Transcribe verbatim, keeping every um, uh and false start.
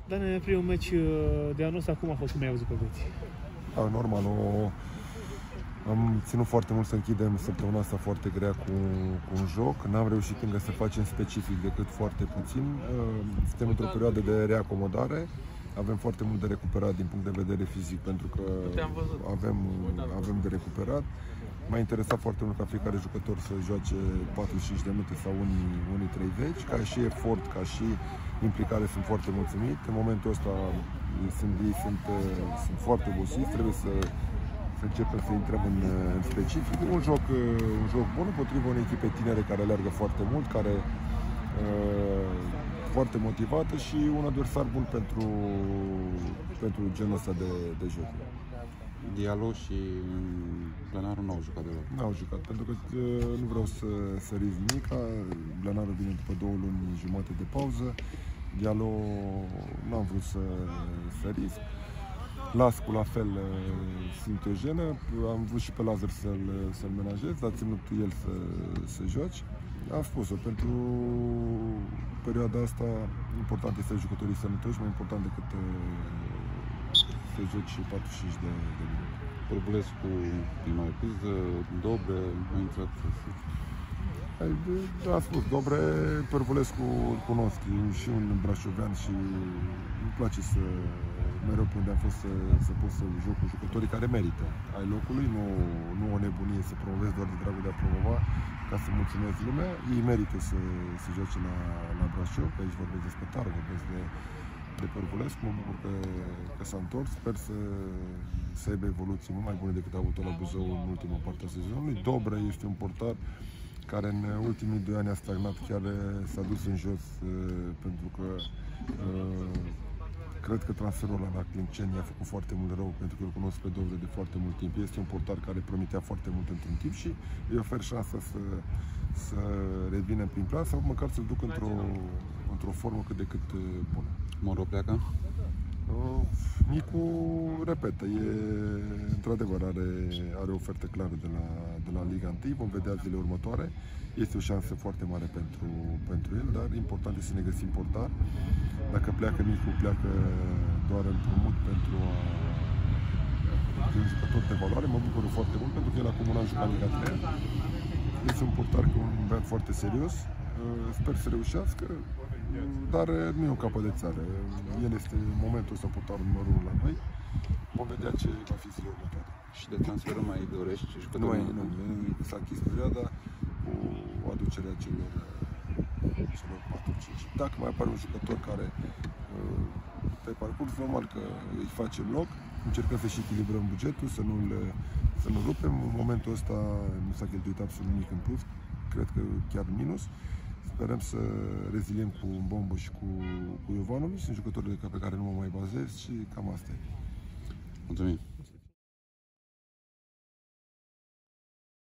Dar în primul meci de anul ăsta, cum a fost? Cum ai văzut pe băieți? Da, normal, o... am ținut foarte mult să închidem săptămâna asta foarte grea cu, cu un joc. N-am reușit încă să facem specific decât foarte puțin. Suntem într-o perioadă de reacomodare. Avem foarte mult de recuperat din punct de vedere fizic, pentru că avem, avem de recuperat. M-a interesat foarte mult ca fiecare jucător să joace patruzeci și cinci de minute sau unii, unii treizeci. Ca și efort, ca și implicare sunt foarte mulțumit. În momentul ăsta sunt, ei sunt, sunt foarte obosiți, trebuie să, să începem să intrăm în, în specific. Un joc, un joc bun împotriva unei echipe tinere care alergă foarte mult, care uh, foarte motivată și un adversar bun pentru, pentru genul ăsta de, de joc. Diallo și Blănaru n-au jucat deloc. N-au jucat, pentru că nu vreau să, să risc nimic. Blănaru vine după două luni jumate de pauză. Diallo n-am vrut să, să risc. Lascu la fel simt o jenă. Am vrut și pe Lazar să-l să menajez, dar ținut el să, să joace. Am spus-o, pentru perioada asta important este jucătorii sănătoși, mai important decât să joci patruzeci și cinci de minute. Părbulescu, prima repriză, Dobre, a intrat. Da, a spus, Dobre, Părbulescu îl cunosc, e și un brașovean și îmi place să, mereu pe unde am fost, să, să pot să joc cu jucătorii care merită ai locului, nu, nu o nebunie să promovez doar de dragul de a promova, ca să mulțumesc lumea. Ei merită să, să joace la, la Brașov, că aici vorbesc despre Taru, vorbesc de de Părbulescu. Mă bucur că, că s-a întors, sper să, să aibă evoluții mult mai bune decât a avut la Buzău în ultima parte a sezonului. Dobre este un portar care în ultimii doi ani a stagnat, chiar s-a dus în jos, pentru că cred că transferul ăla la Clinceni a făcut foarte mult rău, pentru că îl cunosc pe Dobre de foarte mult timp. Este un portar care promitea foarte mult într-un timp și îi ofer șansa să, să revină prin plan sau măcar să-l duc într-o într-o formă cât de cât bună. Moro pleacă? Uh, Micu repetă, e, într-adevăr are, are o ofertă clară de la, de la Liga unu, vom vedea zilele următoare. Este o șansă foarte mare pentru, pentru el, dar important este să ne găsim portar. Dacă pleacă Micu, pleacă doar împrumut pentru a fi un jucător de valoare. Mă bucur foarte mult pentru că el acum un an jucat Liga trei. Este un portar cu un băiat foarte serios. Sper să reușească, dar nu e un capăt de țară. El este în momentul ăsta portarul numărul unu la noi. Vom vedea ce va fi zilele următoare. Și de transfer mai dorești? Nu mai, nu. S-a închis perioada cu aducerea celor, celor patru cinci. Dacă mai apare un jucător care pe parcurs, normal că îi facem loc, încercăm să și echilibrăm bugetul, să nu-l să nu rupem. În momentul ăsta nu s-a cheltuit absolut nimic în plus, cred că chiar minus. Sperăm să reziliem cu Bombă și cu, cu Iovanovici, sunt jucătorii pe care nu mă mai bazez și cam asta e. Mulțumim!